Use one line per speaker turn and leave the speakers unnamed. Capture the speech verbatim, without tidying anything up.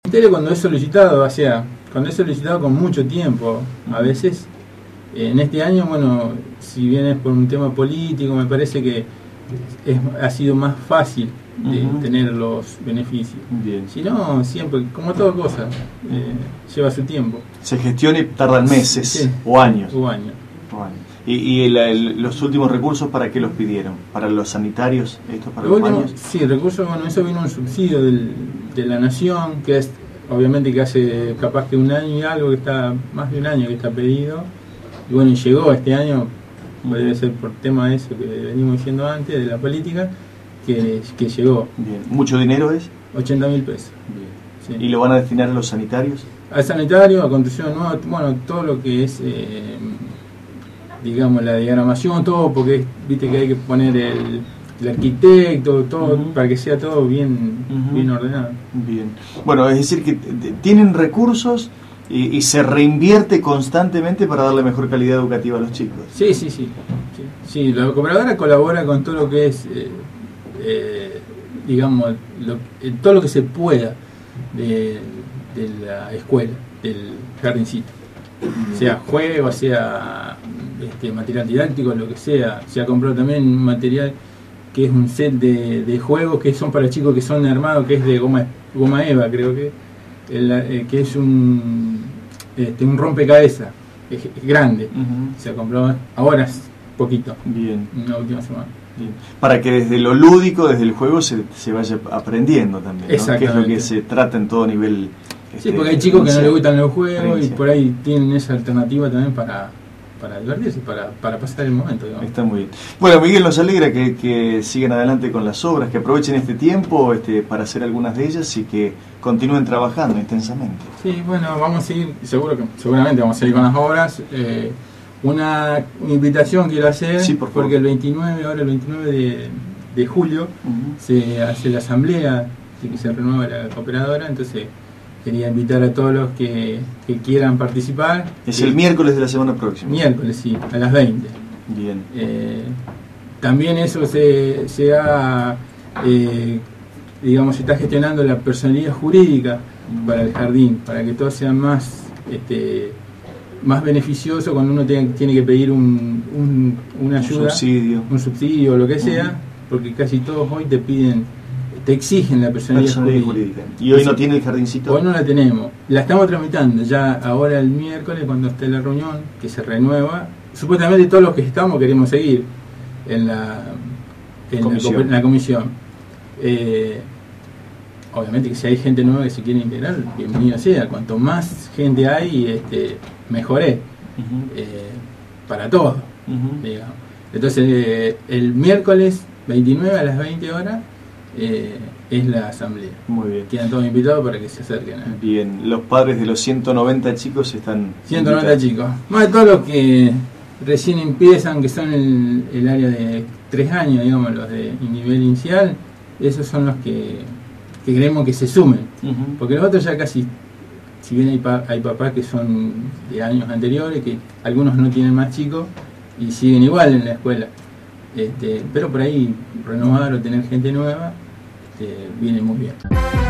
ministerio cuando es solicitado, o sea, cuando es solicitado con mucho tiempo, a veces, en este año, bueno, si bien es por un tema político, me parece que es, ha sido más fácil de uh-huh. tener los beneficios.
Bien.
Si no, siempre, como toda cosa, eh, lleva su tiempo.
Se gestiona y tardan meses, sí. o años.
O años.
O años. ¿Y, y el, el, los últimos recursos para qué los pidieron? ¿Para los sanitarios? ¿Estos para los
último,
baños?
Sí, recursos, bueno, eso vino un subsidio del, de la Nación, que es, obviamente que hace capaz que un año y algo, que está, más de un año que está pedido. Y bueno, y llegó este año, debe ser por tema de eso que venimos diciendo antes, de la política, que, que llegó.
Bien. ¿Mucho dinero es?
ochenta mil pesos.
Bien. Sí. ¿Y lo van a destinar a los sanitarios?
Al sanitario, a construcción nueva, bueno, todo lo que es, eh, digamos, la diagramación, todo, porque viste que hay que poner el, el arquitecto, todo, uh-huh. para que sea todo bien, uh-huh. bien ordenado.
Bien. Bueno, es decir, que tienen recursos y, y se reinvierte constantemente para darle mejor calidad educativa a los chicos.
Sí, sí, sí. Sí, sí, la cooperadora colabora con todo lo que es, eh, eh, digamos, lo, eh, todo lo que se pueda de, de la escuela, del jardincito. Sea juego, sea este, material didáctico, lo que sea. Se ha comprado también un material que es un set de, de juegos que son para chicos que son armados, que es de goma, goma eva, creo que el, eh, que es un este, un rompecabezas, es, es grande. Uh-huh. Se ha comprado ahora poquito.
Bien.
Una última semana.
Bien. Para que desde lo lúdico, desde el juego, se, se vaya aprendiendo también, ¿no? Que es lo que se trata en todo nivel.
Sí, porque hay chicos que no les gustan los juegos y por ahí tienen esa alternativa también para, para divertirse, para, para pasar el momento, digamos.
Está muy bien. Bueno, Miguel, nos alegra que, que sigan adelante con las obras, que aprovechen este tiempo este, para hacer algunas de ellas y que continúen trabajando intensamente.
Sí, bueno, vamos a seguir, seguro que, seguramente vamos a seguir con las obras. Eh, una invitación quiero hacer,
sí, por
porque el veintinueve, ahora el veintinueve de, de julio, uh-huh. se hace la asamblea, que se renueva la cooperadora, entonces quería invitar a todos los que, que quieran participar.
Es el miércoles de la semana próxima.
Miércoles, sí, a las veinte.
Bien.
Eh, también eso se, se ha, eh, digamos, se está gestionando la personalidad jurídica mm. para el jardín, para que todo sea más, este, más beneficioso cuando uno tiene, tiene que pedir un, un, una ayuda,
un subsidio,
un subsidio o lo que sea, mm. porque casi todos hoy te piden, te exigen la personalidad, personalidad jurídica.
jurídica. ¿Y hoy no tiene el jardincito?
Hoy no la tenemos. La estamos tramitando ya ahora el miércoles, cuando esté la reunión, que se renueva. Supuestamente todos los que estamos queremos seguir en la, en comisión. la, en la comisión. Eh, obviamente que si hay gente nueva que se quiere integrar, bienvenido sea. Cuanto más gente hay, este, mejor es. Uh-huh. eh, para todos. Uh-huh. Digamos. Entonces, eh, el miércoles veintinueve a las veinte horas, Eh, es la asamblea.
Muy bien.
Quedan todos invitados para que se acerquen. ¿eh?
Bien, los padres de los ciento noventa chicos están
ciento noventa invitados. Chicos. Más de todos los que recién empiezan, que son el, el área de tres años, digamos, los de nivel inicial, esos son los que, que queremos que se sumen. Uh-huh. Porque los otros ya casi, si bien hay, pa, hay papás que son de años anteriores, que algunos no tienen más chicos y siguen igual en la escuela. Este, pero por ahí renovar o tener gente nueva este, viene muy bien.